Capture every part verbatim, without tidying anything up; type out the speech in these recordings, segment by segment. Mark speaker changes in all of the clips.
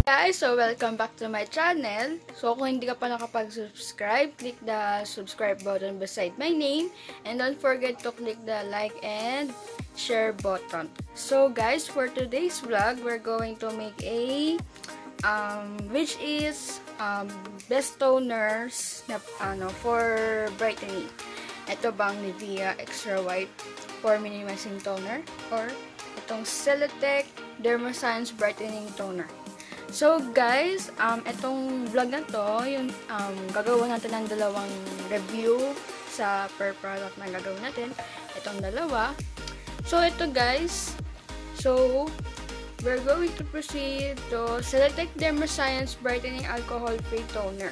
Speaker 1: Guys, so welcome back to my channel. So kung hindi ka pa nakapag-subscribe, click the subscribe button beside my name and don't forget to click the like and share button. So guys, for today's vlog, we're going to make a um which is um best toners na ano for brightening. Ito bang Nivea Extra White Pore Minimizing Toner or itong Celeteque Dermoscience Brightening Toner. So guys, um, itong vlog na to, yung um, gagawin natin ng dalawang review sa per product na gagawin natin. Itong dalawa. So ito guys, so we're going to proceed to Celeteque Dermoscience Brightening Alcohol Free Toner.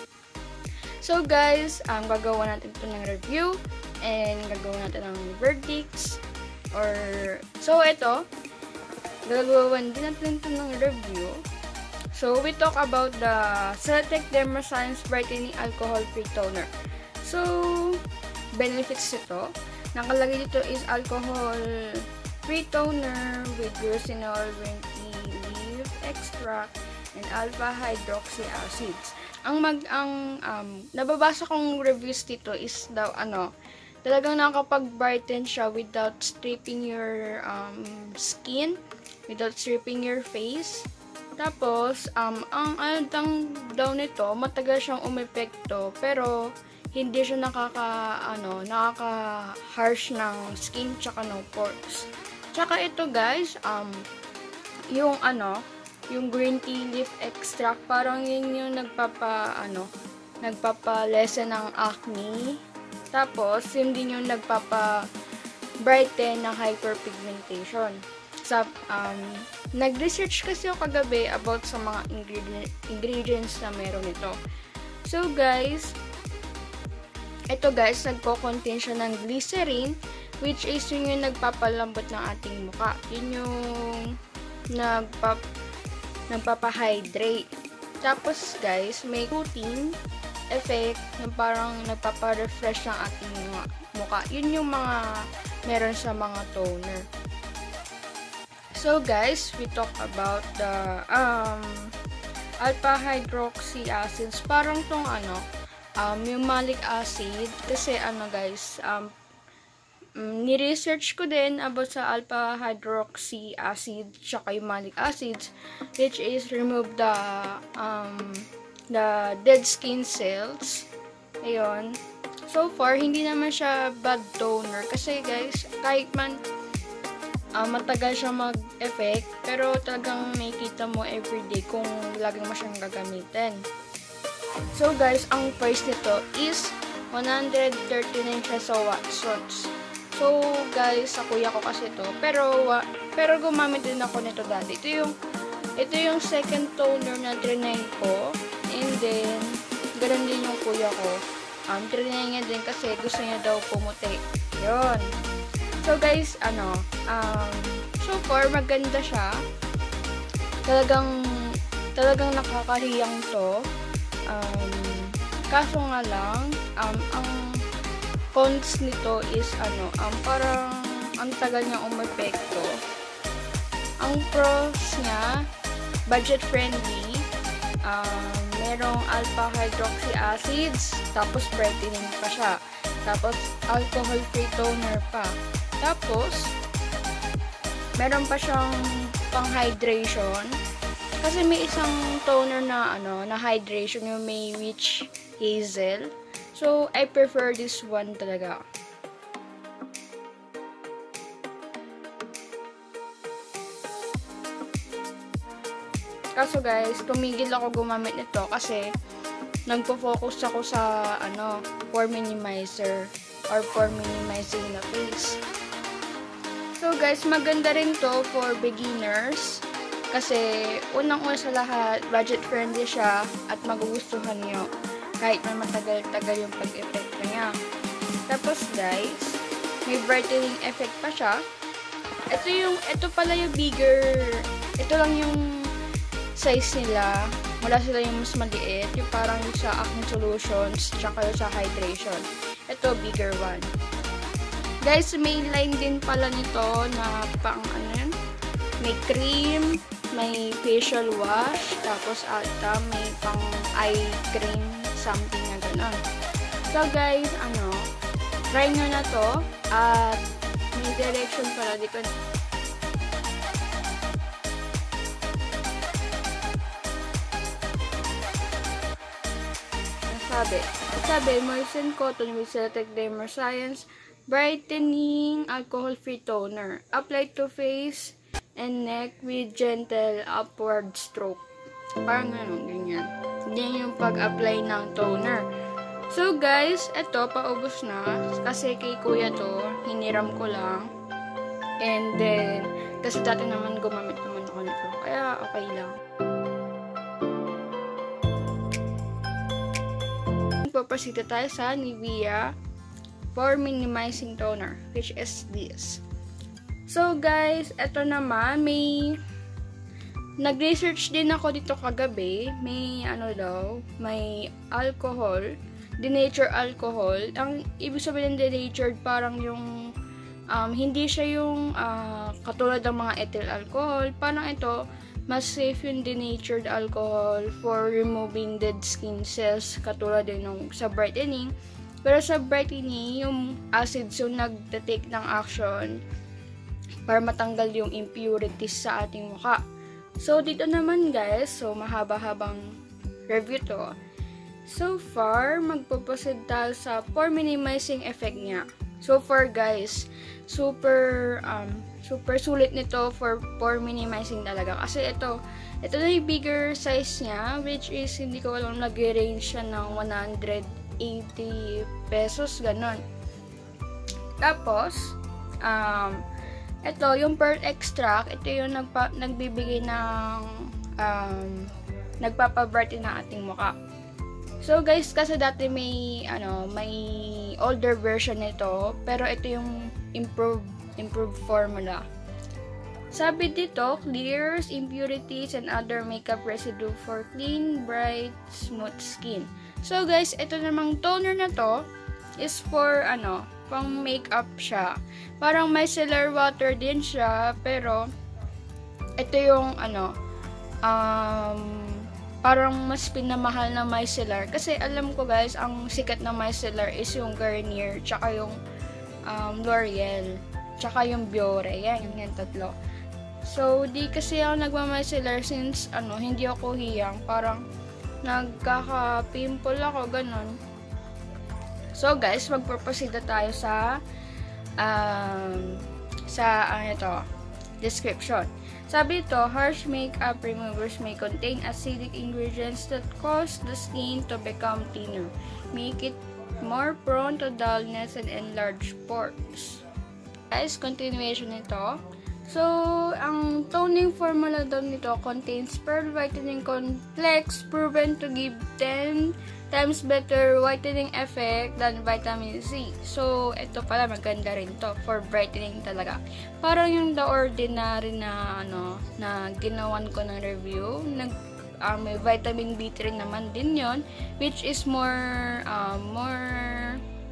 Speaker 1: So guys, um, gagawin natin ito ng review and gagawin natin ng verdicts. Or, so ito, gagawin din natin ito ng review. So, we talk about the Celeteque Dermoscience Brightening Alcohol Free Toner. So, benefits ito. Nakalagay dito is alcohol free toner with glycerol, green tea leaf extract, and alpha hydroxy acids. Ang mag ang um, nababasa kong reviews dito is daw ano, talagang nakakapag-brighten siya without stripping your um, skin, without stripping your face. Tapos, um, ang ano daw nito, matagal siyang umepekto, pero hindi siya nakaka, ano, nakaka-harsh ng skin tsaka no pores. Tsaka ito guys, um, yung ano, yung green tea leaf extract, parang yun yung nagpapa, ano, nagpapa-lessen ng acne. Tapos, yun din yung nagpapa-brighten ng hyperpigmentation. Sa, um, nag-research kasi ako kagabi about sa mga ingredient, ingredients na meron ito. So, guys, ito guys, nagko-contain siya ng glycerin, which is yun yung nagpapalambot ng ating mukha. Yun yung nagpap, nagpapa-hydrate. Tapos, guys, may cooling effect na parang nagpapa-refresh ng ating mukha. Yun yung mga meron sa mga toner. So guys, we talk about the um, alpha hydroxy acids. Parang tong ano, um, yung malic acid. Kasi ano guys, um, ni-research ko din about sa alpha hydroxy acid tsaka yung malic acids, which is remove the um, the dead skin cells. Ayun. So far, hindi naman siya bad toner. Kasi guys, kahit man Uh, matagal siya mag-effect, pero talagang makikita mo everyday kung lagi mo siyang gagamitin. So guys, ang price nito is one hundred thirty-nine peso watts. So guys, sa kuya ko kasi ito, pero uh, pero gumamit din ako nito dati. Ito yung ito yung second toner na trinay ko, and then ganoon din yung kuya ko. Um, trinay niya din kasi gusto niya daw pumuti. Yun. So guys, ano, um, so far maganda siya. Talagang, talagang nakakahiyang to. Um, kaso nga lang, um, ang cons nito is, ano, um, parang ang tagal niya umepekto. Ang pros niya, budget friendly, um, merong alpha hydroxy acids, tapos brightening pa siya. Tapos, alcohol free toner pa. Tapos, meron pa siyang pang-hydration. Kasi may isang toner na, ano, na hydration, yung may witch hazel. So, I prefer this one talaga. Kaso guys, tumigil ako gumamit nito kasi nagpo-focus ako sa, ano, pore minimizer or pore minimizing na face. So guys, maganda rin to for beginners kasi unang-una sa lahat, budget friendly siya at magugustuhan niyo kahit na matagal-tagal yung pag-effect niya. Tapos guys, may brightening effect pa siya. Ito yung, ito pala yung bigger, ito lang yung size nila. Wala sila yung mas maliit, yung parang sa acne solutions, tsaka yung sa hydration. Ito, bigger one. Guys, may line din pala nito na pang ano yan, may cream, may facial wash, tapos ata may pang eye cream, something na gano'n. So guys, ano, try nyo na to, at may direction pala, di ko sabi. Sabi, moisten cotton with Celeteque Dermoscience Brightening Alcohol-Free Toner. Apply to face and neck with gentle upward stroke. Parang ano, ganyan. Yan yung pag-apply ng toner. So guys, eto, paubos na. Kasi kay kuya to, hiniram ko lang. And then, kasi dati naman gumamit naman ako nito. Kaya okay lang. Papasita tayo sa Nivea Pore Minimizing Toner, which is this. So guys, eto naman, may nag-research din ako dito kagabi. May ano daw, may alcohol, denatured alcohol. Ang ibig sabihin ng denatured, parang yung um, hindi siya yung uh, katulad ng mga ethyl alcohol. Parang ito, mas safe yung denatured alcohol for removing dead skin cells, katulad din ng sa brightening. Pero sa brightening, yung acids yung nagte-take ng action para matanggal yung impurities sa ating mukha. So, dito naman guys, so mahaba-habang review to. So far, magpuproceed tayo sa pore minimizing effect niya. So far guys, super um, super sulit nito for pore minimizing talaga. Kasi ito, ito na yung bigger size niya, which is hindi ko alam, nag-range siya ng one hundred eighty pesos, ganon. Tapos, um, ito, yung pearl extract, ito yung nagpa, nagbibigay ng, um, nagpapabrighten ng ating mukha. So guys, kasi dati may, ano, may older version nito, pero ito yung improved improved formula. Sabi dito, clears impurities and other makeup residue for clean, bright, smooth skin. So guys, ito namang toner na to is for ano, pang makeup siya. Parang micellar water din siya, pero ito yung ano, um, parang mas pinamahal na micellar. Kasi alam ko guys, ang sikat na micellar is yung Garnier, tsaka yung um, L'Oreal, tsaka yung Pore. Yan, yung tatlo. So, di kasi ako nagmamicellar since, ano, hindi ako hiyang. Parang, nagkaka-pimple ako, ganun. So, guys, magpapasida tayo sa, um, sa, ano ito, description. Sabi ito, harsh makeup removers may contain acidic ingredients that cause the skin to become thinner. Make it more prone to dullness and enlarged pores. Guys, continuation nito. So, ang toning formula daw nito contains pearl whitening complex proven to give ten times better whitening effect than vitamin C. So, ito pala maganda rin to for brightening talaga. Parang yung The Ordinary na ano, na ginawan ko ng review, nag uh, may vitamin B three naman din yon, which is more uh, more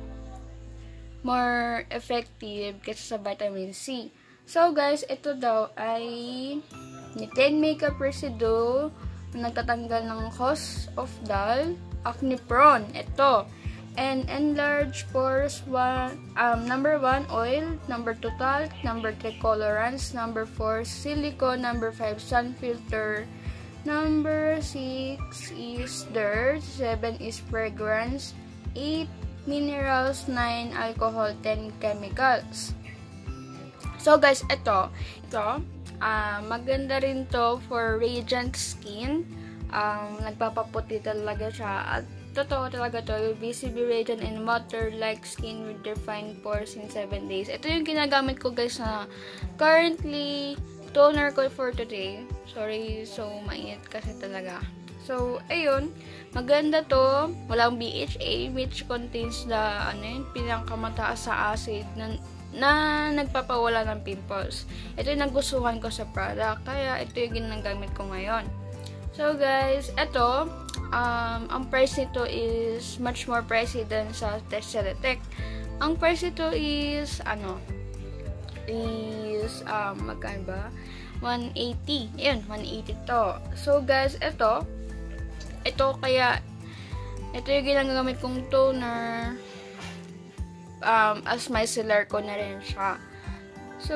Speaker 1: more effective kaysa sa vitamin C. So guys, ito daw ay ten makeup residue na nagtatanggal ng cause of dull, acne prone. Ito. And enlarge pores. One, um, number one, oil. Number two, talc. Number three, colorants. Number four, silicone. Number five, sun filter. Number six is dirt. seven is fragrance. eight, minerals. nine, alcohol. ten, chemicals. So guys, ito, ito, uh, maganda rin to for radiant skin. Um, nagpapaputi talaga siya. At totoo talaga to, visibly radiant and water-like skin with defined pores in seven days. Ito yung ginagamit ko guys na currently toner ko for today. Sorry, so mainit kasi talaga. So, ayun, maganda to. Walang B H A, which contains the, ano yun, pinakamataas sa acid na na nagpapawala ng pimples. Ito yung nagustuhan ko sa product, kaya ito yung ginagamit ko ngayon. So guys, ito, um, ang price nito is much more pricey than sa Celeteque. Ang price nito is, ano, is, um, magkano ba? one eighty. Ayun, one eighty to. So, guys, ito, ito kaya, ito yung ginagamit kong toner. Um, as micellar ko na rin siya. So,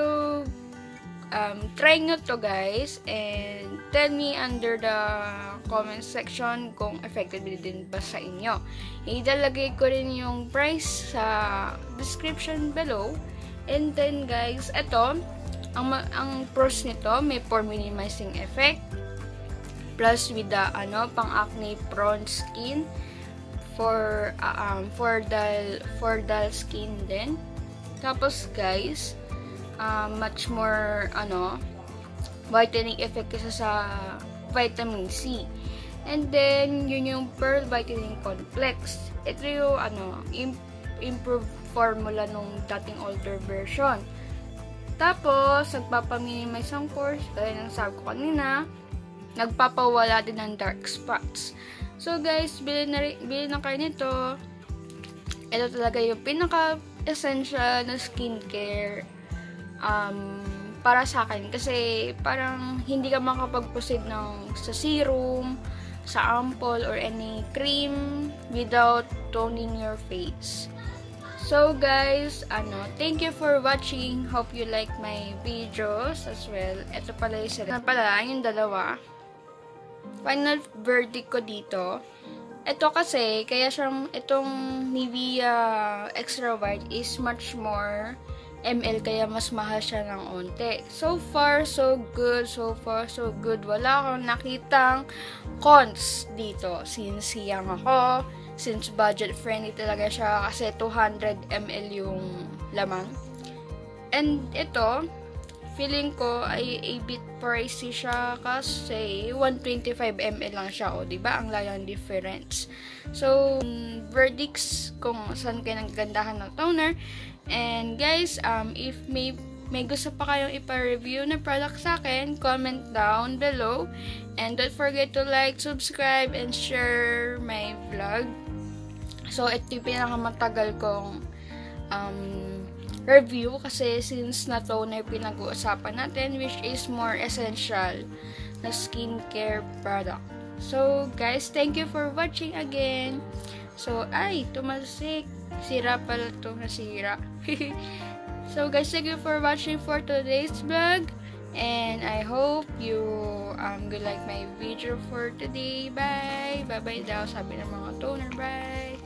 Speaker 1: um, try nyo to guys, and tell me under the comment section kung effective din ba sa inyo. Idalagay ko rin yung price sa description below. And then guys, ito, ang, ang pros nito, may pore minimizing effect, plus with the ano, pang acne prone skin, for uh, um for dull for dull skin din. Tapos guys, uh, much more ano, whitening effect kasi sa vitamin C. And then yun yung Pearl Whitening Complex. Ito yung ano, imp improved formula nung dating older version. Tapos nagpapaminimize ang pores, kaya nang sabi ko kanina, nagpapawala din ng dark spots. So guys, bilhin na, bilhin na kayo nito. Ito talaga yung pinaka-essential na skincare um, para sa akin. Kasi parang hindi ka makapag-proceed ng sa serum, sa ampoule, or any cream without toning your face. So guys, ano, thank you for watching. Hope you like my videos as well. Ito pala yung sarili. Ito pala yung dalawa. Final verdict ko dito. Ito kasi, kaya siyang, itong Nivea Extra White is much more ml, kaya mas mahal siya ng onte. So far, so good. So far, so good. Wala akong nakitang cons dito. Since young ako, since budget friendly talaga siya, kasi two hundred milliliters yung lamang. And ito, feeling ko ay a bit pricey siya kasi one twenty-five milliliters lang siya, o diba? Ang lalang difference. So, verdicts kung saan kayo naggandahan ng toner. And guys, um, if may, may gusto pa kayong ipa-review na product sa akin, comment down below. And don't forget to like, subscribe, and share my vlog. So, ito yung pinakamatagal kong um, review kasi since na toner pinag-uusapan natin, which is more essential na skincare product. So guys, thank you for watching again. So ay, tumalsik, sira pala to, nasira. So guys, thank you for watching for today's vlog, and I hope you um will like my video for today. Bye bye bye daw sabi ng mga toner. Bye.